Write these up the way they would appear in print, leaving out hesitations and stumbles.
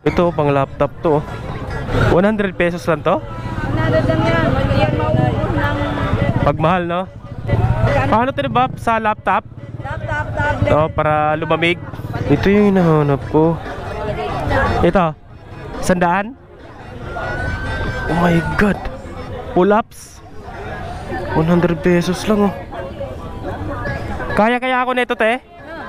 Ito, pang laptop to. 100 pesos lang to? 100 lang yan. Yan mauubos ng... Pagmahal, no? Paano ito ba sa laptop? Laptop, tablet. Oh, para lumamig. Ito yung hinahanap ko. Ito, 100? Oh my God. Pull-ups. 100 pesos lang, oh. Kaya ako nito, te?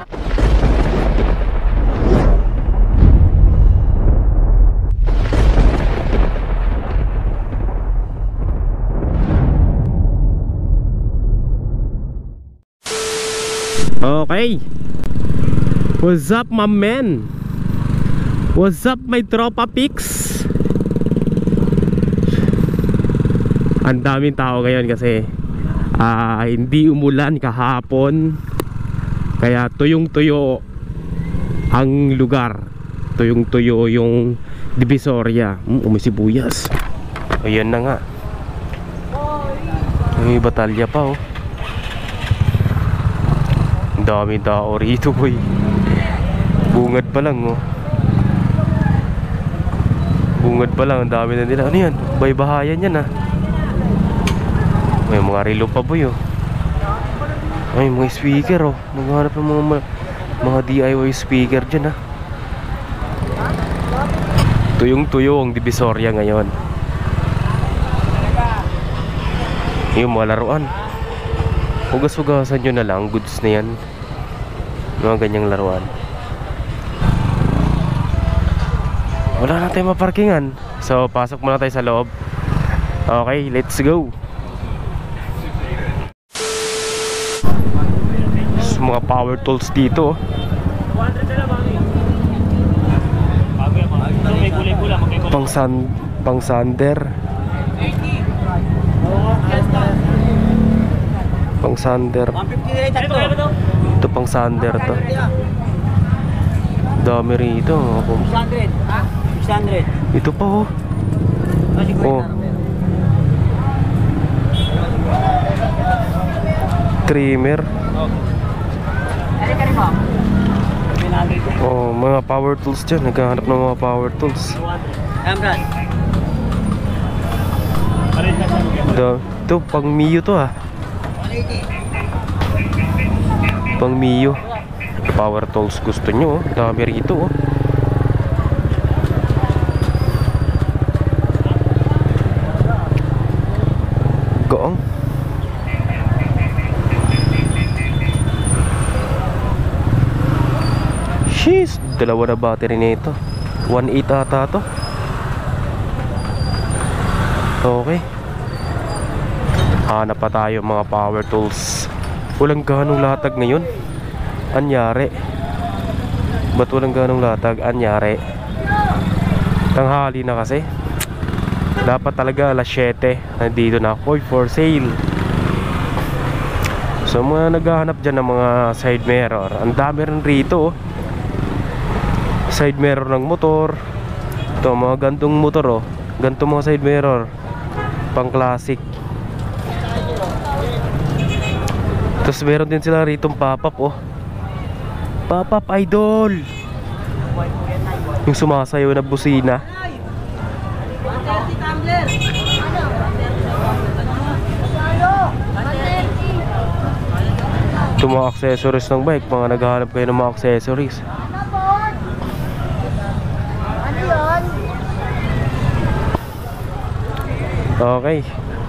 Okay. What's up, my man? What's up, my tropa pics? Ang daming tao ngayon kasi hindi umulan kahapon, kaya tuyong-tuyo ang lugar. Tuyong-tuyo yung Divisoria. Umisibuyas. Ayan na nga. May batalya pa, oh. Ang daming tao rito, boy. Bungad pa lang, oh. Bungad pa lang, ang dami na nila. Ano yan? Baybahayan yan, ah. May mga relo pa, boy, oh. Ay, mga speaker, oh. Maghanap ng mga DIY speaker dyan, ah. Tuyong-tuyo ang Divisoria ngayon. Yung mga laruan, hugas-hugasan nyo na lang. Goods na yan. Mga ganyang laruan. Wala na tayong maparkingan, so pasok muna tayo sa loob. Okay, let's go. So, mga power tools dito. Pang sander. Pang sander. Ito pang sander to. Dami rito. 600. Ito pa, oh. Oh. Trimmer. Oh, mga power tools dyan. Naghahanap ng mga power tools. Ito, pang Mio to, ah. Pang Mio. Power tools gusto nyo, oh. Dami rito, oh. Goong. Sheesh, dalawa na battery nito. 1.8 ata to. Okay. Hanap pa tayo mga power tools. Walang ganong latag ngayon. Anyari. Ba't walang ganong latag? Anyari. Tanghali na kasi. Dapat talaga alas 7 nandito na ako for sale. So mga naghahanap dyan ng mga side mirror, ang dami rin rito, oh. Side mirror ng motor. Ito mga gantong motor, oh. Gantong mga side mirror pang classic. Tapos meron din sila rito pop-up, oh. Pop-up idol. Yung sumasayaw na busina. Ito mga accessories ng bike. Mga naghahanap kayo ng mga accessories. Okay.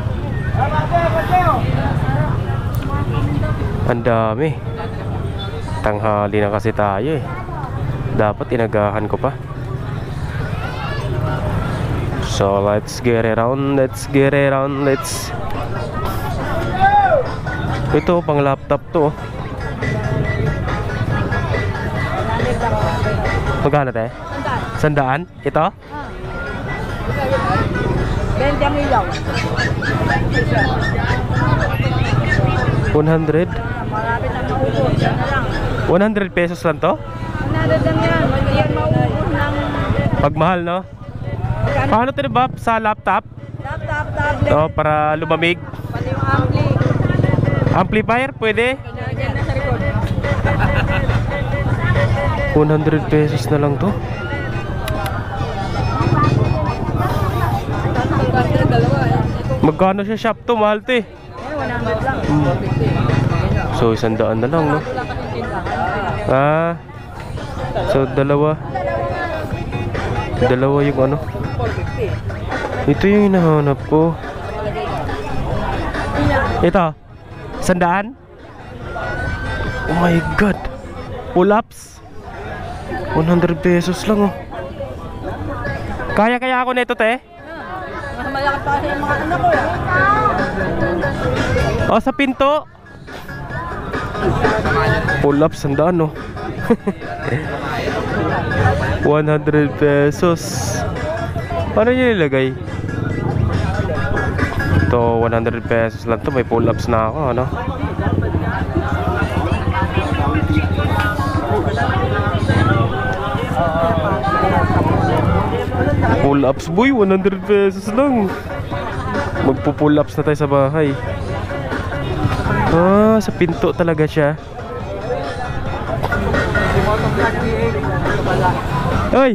Ang dami. Tanghali na kasi tayo, eh. Dapat inagahan ko pa. So let's get it on. Let's get it on. Let's. Ito pang laptop to, oh. Magkano, te? 100? Ito? 20 ang ilaw. 100? Malapit ang maubos. Yan na lang. 100 pesos lang to? 100 lang yan. Yan maubos ng... Pagmahal, no? Paano ito ba sa laptop? Laptop, tablet. Oh, para lumamig. Pati yung ampli. Amplifier, pwede? Yan na sa likod. 100 pesos na lang to. Magkano siya shop to? Mahal to eh. 100 lang. So 100 na lang, no? Ah. So dalawa yung ano. Ito yung hinahanap ko. Ito 100? Oh my god. Pull-ups 100 pesos lang, oh. Kaya ako nito, te? Mas malaki pa kasi yung mga anak ko eh. Oh, sa pinto. Pull-ups 100, no? 100 pesos. Paano nyo nilagay? Ito, 100 pesos lang to. May pull-ups na ako, ano? Pull-ups, boy. 100 pesos lang. Magpo-pull-ups na tayo sa bahay. Ah, sa pinto talaga siya. Hoy!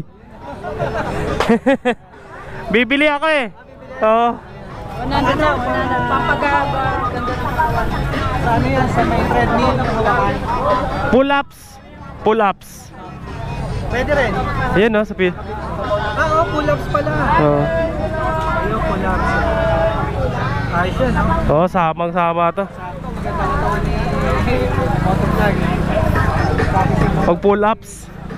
Bibili ako eh. Oo. 100 na, 100. Pampagaba. Ganda ng katawan. Sa ano yan? Sa may treadmill ng hawakan. Pull-ups. Pull-ups. Pwede rin. Ayan, no? Sa pinto. Oo, pull-ups pala. Oo. Ayun, pull-ups. Ayos yun, no? Oo, samang-sama to. Motovlog. Pag pull-ups.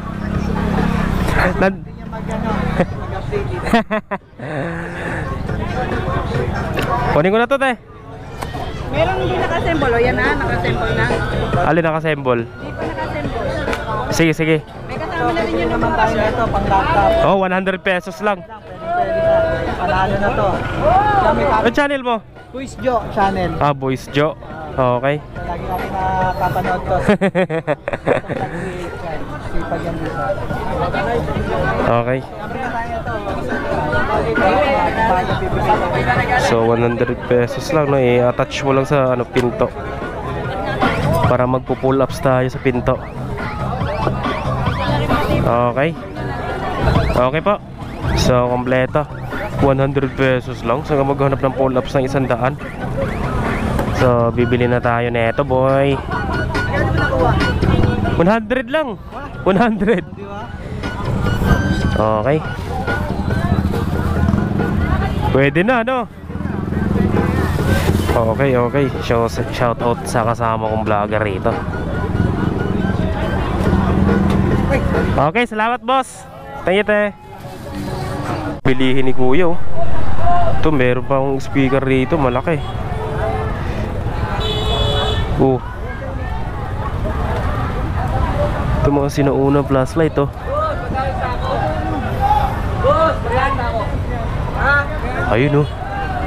Kunin ko na to, te. Meron hindi naka-assemble. O yan na, naka-assemble na. Alin naka-assemble? Hindi pa naka-assemble. Sige, sige. May kasama na rin yun naman tayo na ito, pang laptop. Oh, 100 pesos lang. Pwede na. Panalo na to. Ano channel mo? Quiz Jo channel. Ah, Boys Jo. Okay. Lagi natin nakapanood to. Sipag yan dito. Okay. So 100 pesos lang, no? I-attach mo lang sa ano, pinto para magpo-pull ups tayo sa pinto. Okay. Okay po. So kompleto. 100 pesos lang. Saan ka maghanap ng pull ups ng 100? So bibili na tayo nito, boy. 100 lang. 100. Okay. Pwede na, no? Okay, okay. Shout out sa kasama kong vlogger rito. Okay, salamat, boss. Thank you, te. Pilihin ni kuya, oh. Ito, meron pang speaker rito, malaki. Oh. Ito mga sinauna flashlight, oh. Ayun, oh.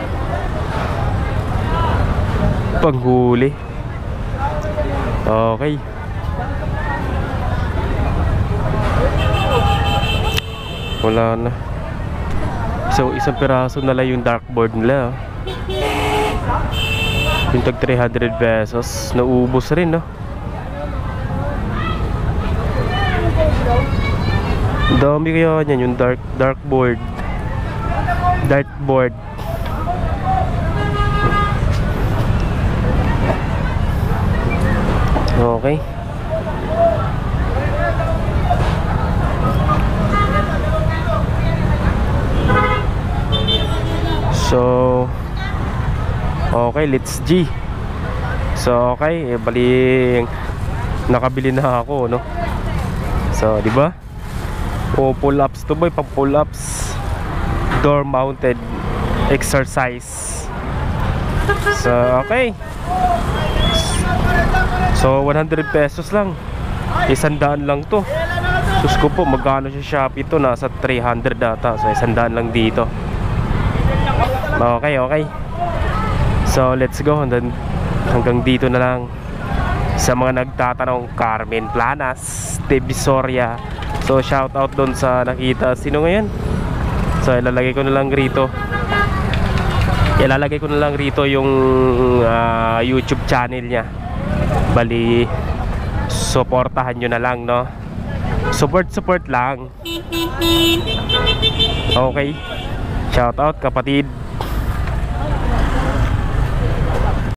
Panghuli. Okay. Wala na. So isang piraso na lang yung dartboard nila, oh. Yung tag 300 pesos. Naubos rin, no? Dami kaya yan yung dartboard. Dartboard. Okay. So okay, let's G. So okay, bali nakabili na ako, no? So, di ba? O pull-ups to, boy, pang pull-ups. Door mounted exercise. So, okay. So, 100 pesos lang. 100 lang to. Sus ko po, magkano siya Shopee to? Nasa 300 data. So, 100 lang dito. Okay, okay. So, let's go. And then, hanggang dito na lang. Sa mga nagtatanong, Carmen Planas, Divisoria. So, shout out doon sa nakita. Sino ngayon? So, ilalagay ko na lang rito. Ilalagay ko na lang rito yung YouTube channel niya. Bali, supportahan nyo na lang, no? Support lang. Okay. Shout out, kapatid.